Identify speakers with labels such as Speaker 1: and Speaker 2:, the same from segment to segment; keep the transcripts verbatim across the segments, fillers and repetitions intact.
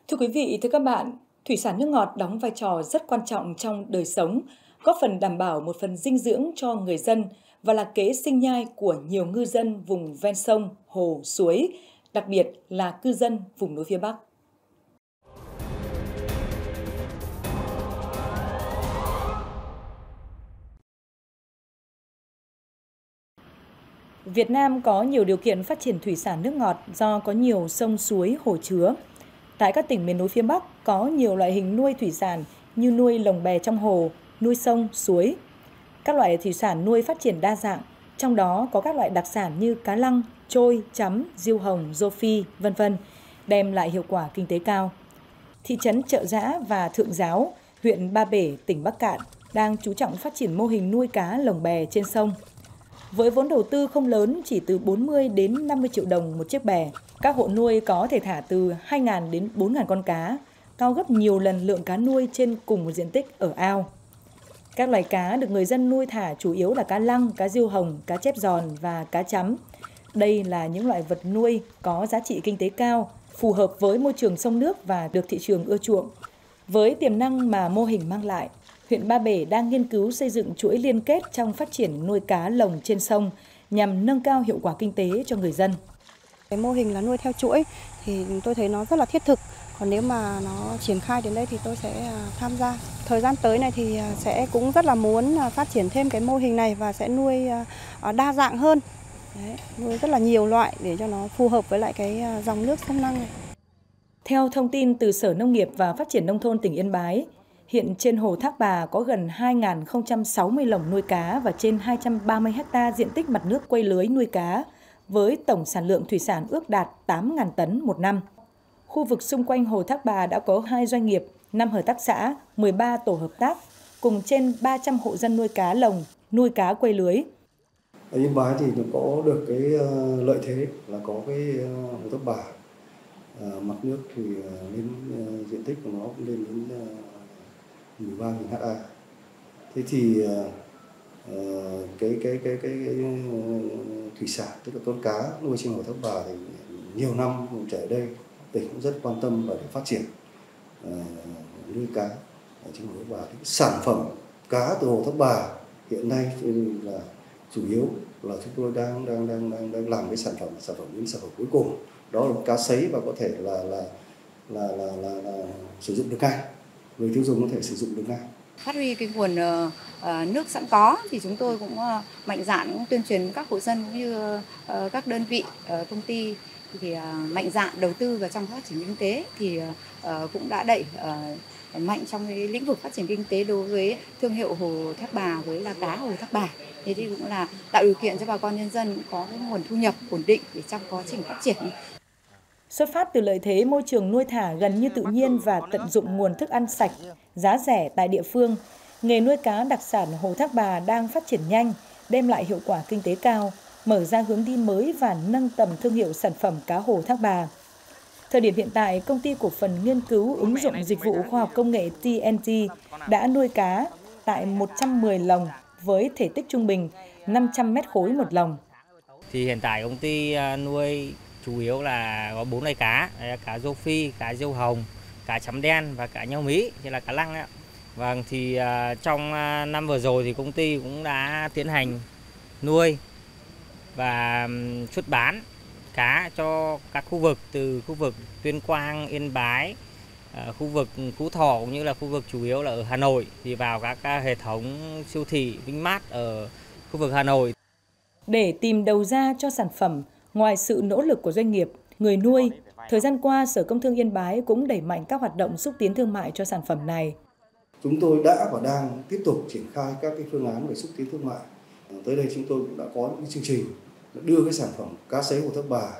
Speaker 1: Thưa quý vị, thưa các bạn, thủy sản nước ngọt đóng vai trò rất quan trọng trong đời sống, góp phần đảm bảo một phần dinh dưỡng cho người dân và là kế sinh nhai của nhiều ngư dân vùng ven sông, hồ, suối, đặc biệt là cư dân vùng núi phía Bắc. Việt Nam có nhiều điều kiện phát triển thủy sản nước ngọt do có nhiều sông suối, hồ chứa. Tại các tỉnh miền núi phía Bắc có nhiều loại hình nuôi thủy sản như nuôi lồng bè trong hồ, nuôi sông, suối. Các loại thủy sản nuôi phát triển đa dạng, trong đó có các loại đặc sản như cá lăng, trôi, chấm, diêu hồng, rô phi, vân vân, đem lại hiệu quả kinh tế cao. Thị trấn Chợ Giã và Thượng Giáo, huyện Ba Bể, tỉnh Bắc Kạn đang chú trọng phát triển mô hình nuôi cá lồng bè trên sông. Với vốn đầu tư không lớn, chỉ từ bốn mươi đến năm mươi triệu đồng một chiếc bè, các hộ nuôi có thể thả từ hai nghìn đến bốn nghìn con cá, cao gấp nhiều lần lượng cá nuôi trên cùng một diện tích ở ao. Các loài cá được người dân nuôi thả chủ yếu là cá lăng, cá diêu hồng, cá chép giòn và cá chấm. Đây là những loại vật nuôi có giá trị kinh tế cao, phù hợp với môi trường sông nước và được thị trường ưa chuộng. Với tiềm năng mà mô hình mang lại, huyện Ba Bể đang nghiên cứu xây dựng chuỗi liên kết trong phát triển nuôi cá lồng trên sông nhằm nâng cao hiệu quả kinh tế cho người dân.
Speaker 2: Cái mô hình là nuôi theo chuỗi thì tôi thấy nó rất là thiết thực. Còn nếu mà nó triển khai đến đây thì tôi sẽ tham gia. Thời gian tới này thì sẽ cũng rất là muốn phát triển thêm cái mô hình này và sẽ nuôi đa dạng hơn. Đấy, nuôi rất là nhiều loại để cho nó phù hợp với lại cái dòng nước sông Năng này.
Speaker 1: Theo thông tin từ Sở Nông nghiệp và Phát triển Nông thôn tỉnh Yên Bái, hiện trên hồ Thác Bà có gần hai nghìn không trăm sáu mươi lồng nuôi cá và trên hai trăm ba mươi ha diện tích mặt nước quây lưới nuôi cá, với tổng sản lượng thủy sản ước đạt tám nghìn tấn một năm. Khu vực xung quanh hồ Thác Bà đã có hai doanh nghiệp, năm hợp tác xã, mười ba tổ hợp tác, cùng trên ba trăm hộ dân nuôi cá lồng, nuôi cá quây lưới.
Speaker 3: Ở Yên Bái thì nó có được cái lợi thế là có cái hồ Thác Bà. À, mặt nước thì lên uh, diện tích của nó cũng lên đến uh, mười ba nghìn ha. Thế thì uh, cái, cái cái cái cái uh, thủy sản, tức là con cá nuôi trên hồ Thác Bà thì nhiều năm trở đây tỉnh cũng rất quan tâm và để phát triển uh, nuôi cá ở trên hồ Thác Bà. Cái sản phẩm cá từ hồ Thác Bà hiện nay thì là chủ yếu là chúng tôi đang đang đang đang, đang làm cái sản phẩm sản phẩm những sản phẩm cuối cùng, đó là cá sấy và có thể là là là là, là, là sử dụng được ngay, người tiêu dùng có thể sử dụng được ngay.
Speaker 4: Phát huy cái nguồn uh, nước sẵn có thì chúng tôi cũng uh, mạnh dạn tuyên truyền các hộ dân cũng như uh, các đơn vị uh, công ty thì uh, mạnh dạn đầu tư vào trong phát triển kinh tế thì uh, cũng đã đẩy uh, mạnh trong cái lĩnh vực phát triển kinh tế đối với thương hiệu hồ Thác Bà với là cá hồ Thác Bà. Thế thì cũng là tạo điều kiện cho bà con nhân dân có cái nguồn thu nhập ổn định để trong quá trình phát triển.
Speaker 1: Xuất phát từ lợi thế môi trường nuôi thả gần như tự nhiên và tận dụng nguồn thức ăn sạch, giá rẻ tại địa phương, nghề nuôi cá đặc sản hồ Thác Bà đang phát triển nhanh, đem lại hiệu quả kinh tế cao, mở ra hướng đi mới và nâng tầm thương hiệu sản phẩm cá hồ Thác Bà. Thời điểm hiện tại, công ty cổ phần nghiên cứu ứng dụng dịch vụ khoa học công nghệ tê en tê đã nuôi cá tại một trăm mười lồng với thể tích trung bình năm trăm mét khối một lồng.
Speaker 5: Thì hiện tại công ty nuôi chủ yếu là có bốn loại cá, là cá rô phi, cá diêu hồng, cá chấm đen và cá nheo Mỹ, như là cá lăng ấy. Vâng, thì uh, trong uh, năm vừa rồi thì công ty cũng đã tiến hành nuôi và um, xuất bán cá cho các khu vực từ khu vực Tuyên Quang, Yên Bái, uh, khu vực Phú Thọ cũng như là khu vực chủ yếu là ở Hà Nội thì vào các uh, hệ thống siêu thị Vinmart ở khu vực Hà Nội.
Speaker 1: Để tìm đầu ra cho sản phẩm, ngoài sự nỗ lực của doanh nghiệp, người nuôi, thời gian qua Sở Công Thương Yên Bái cũng đẩy mạnh các hoạt động xúc tiến thương mại cho sản phẩm này.
Speaker 3: Chúng tôi đã và đang tiếp tục triển khai các cái phương án về xúc tiến thương mại. Tới đây chúng tôi cũng đã có những chương trình đưa cái sản phẩm cá sấy hồ Thác Bà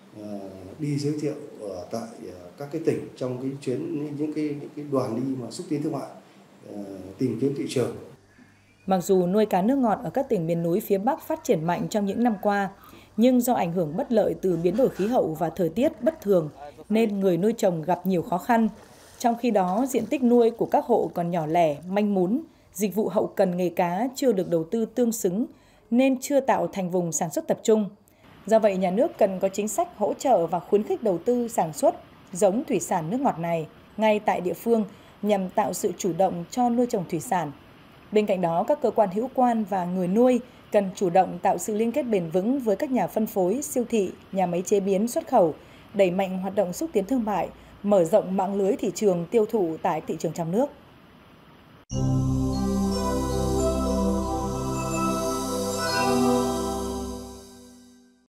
Speaker 3: đi giới thiệu ở tại các cái tỉnh trong cái chuyến những cái, những cái đoàn đi mà xúc tiến thương mại, tìm kiếm thị trường.
Speaker 1: Mặc dù nuôi cá nước ngọt ở các tỉnh miền núi phía Bắc phát triển mạnh trong những năm qua, nhưng do ảnh hưởng bất lợi từ biến đổi khí hậu và thời tiết bất thường nên người nuôi trồng gặp nhiều khó khăn. Trong khi đó, diện tích nuôi của các hộ còn nhỏ lẻ, manh mún, dịch vụ hậu cần nghề cá chưa được đầu tư tương xứng nên chưa tạo thành vùng sản xuất tập trung. Do vậy, nhà nước cần có chính sách hỗ trợ và khuyến khích đầu tư sản xuất giống thủy sản nước ngọt này ngay tại địa phương nhằm tạo sự chủ động cho nuôi trồng thủy sản. Bên cạnh đó, các cơ quan hữu quan và người nuôi cần chủ động tạo sự liên kết bền vững với các nhà phân phối, siêu thị, nhà máy chế biến xuất khẩu, đẩy mạnh hoạt động xúc tiến thương mại, mở rộng mạng lưới thị trường tiêu thụ tại thị trường trong nước.